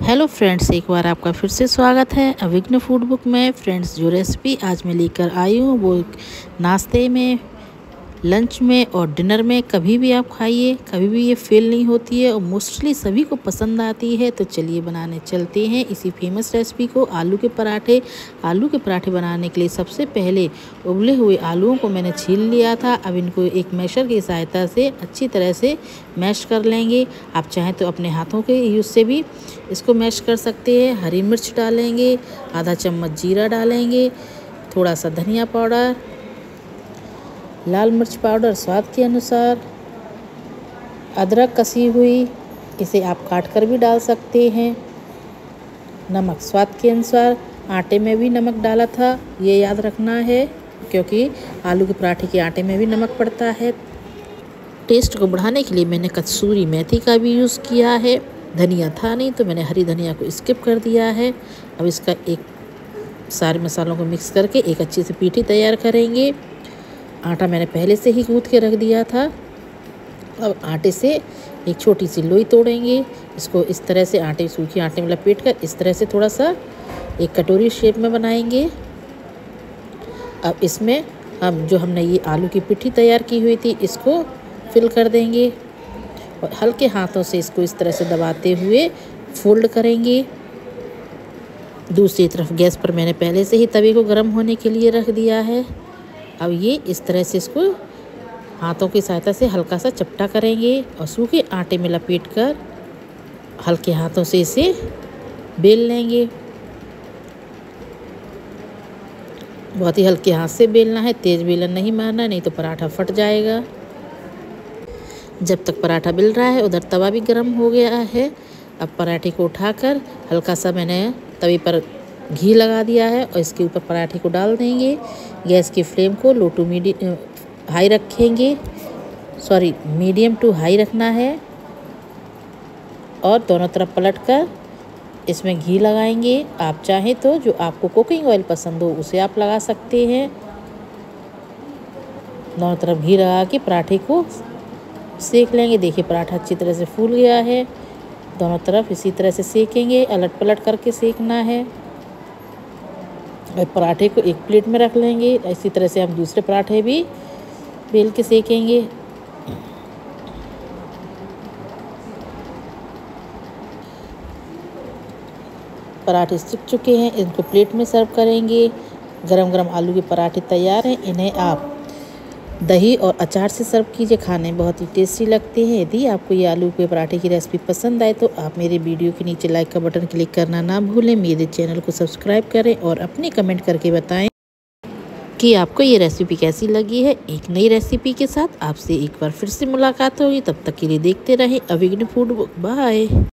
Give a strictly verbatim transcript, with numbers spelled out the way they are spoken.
Hello friends, एक बार आपका फिर से स्वागत है अविघ्न फूड बुक में। फ्रेंड्स, जो रेसिपी आज मैं लेकर आई हूँ वो नाश्ते में, लंच में और डिनर में कभी भी आप खाइए, कभी भी ये फेल नहीं होती है और मोस्टली सभी को पसंद आती है। तो चलिए बनाने चलते हैं इसी फेमस रेसिपी को, आलू के पराठे। आलू के पराठे बनाने के लिए सबसे पहले उबले हुए आलूओं को मैंने छील लिया था। अब इनको एक मैशर की सहायता से अच्छी तरह से मैश कर लेंगे। आप चाहें तो अपने हाथों के यूज़ से भी इसको मैश कर सकते हैं। हरी मिर्च डालेंगे, आधा चम्मच जीरा डालेंगे, थोड़ा सा धनिया पाउडर, लाल मिर्च पाउडर स्वाद के अनुसार, अदरक कसी हुई, इसे आप काट कर भी डाल सकते हैं, नमक स्वाद के अनुसार। आटे में भी नमक डाला था, ये याद रखना है क्योंकि आलू के पराठे के आटे में भी नमक पड़ता है। टेस्ट को बढ़ाने के लिए मैंने कसूरी मेथी का भी यूज़ किया है। धनिया था नहीं तो मैंने हरी धनिया को स्किप कर दिया है। अब इसका एक सारे मसालों को मिक्स करके एक अच्छी सी पीठी तैयार करेंगे। आटा मैंने पहले से ही गूँथ के रख दिया था। अब आटे से एक छोटी सी लोई तोड़ेंगे। इसको इस तरह से आटे सूखे आटे में लपेट कर इस तरह से थोड़ा सा एक कटोरी शेप में बनाएंगे। अब इसमें हम जो हमने ये आलू की पिट्ठी तैयार की हुई थी इसको फिल कर देंगे और हल्के हाथों से इसको इस तरह से दबाते हुए फोल्ड करेंगे। दूसरी तरफ गैस पर मैंने पहले से ही तवे को गर्म होने के लिए रख दिया है। अब ये इस तरह से इसको हाथों की सहायता से हल्का सा चपटा करेंगे और सूखे आटे में लपेटकर हल्के हाथों से इसे बेल लेंगे। बहुत ही हल्के हाथ से बेलना है, तेज़ बेलन नहीं मारना, नहीं तो पराठा फट जाएगा। जब तक पराठा बेल रहा है उधर तवा भी गर्म हो गया है। अब पराठे को उठाकर हल्का सा मैंने तवे पर घी लगा दिया है और इसके ऊपर पराठे को डाल देंगे। गैस की फ्लेम को लो टू मीडियम हाई रखेंगे, सॉरी मीडियम टू हाई रखना है और दोनों तरफ पलटकर इसमें घी लगाएंगे। आप चाहें तो जो आपको कुकिंग ऑयल पसंद हो उसे आप लगा सकते हैं। दोनों तरफ घी लगा के पराठे को सेक लेंगे। देखिए पराठा अच्छी तरह से फूल गया है। दोनों तरफ इसी तरह से सेकेंगे, अलट पलट करके सेकना है। और पराठे को एक प्लेट में रख लेंगे। इसी तरह से हम दूसरे पराठे भी बेल के सेकेंगे। पराठे सिक चुके हैं, इनको प्लेट में सर्व करेंगे। गरम गरम आलू के पराठे तैयार हैं। इन्हें आप दही और अचार से सर्व कीजिए, खाने में बहुत ही टेस्टी लगते हैं। यदि आपको ये आलू के पराठे की रेसिपी पसंद आए तो आप मेरे वीडियो के नीचे लाइक का बटन क्लिक करना ना भूलें। मेरे चैनल को सब्सक्राइब करें और अपने कमेंट करके बताएं कि आपको ये रेसिपी कैसी लगी है। एक नई रेसिपी के साथ आपसे एक बार फिर से मुलाकात होगी। तब तक के लिए देखते रहें अविघ्न फूड बुक। बाय।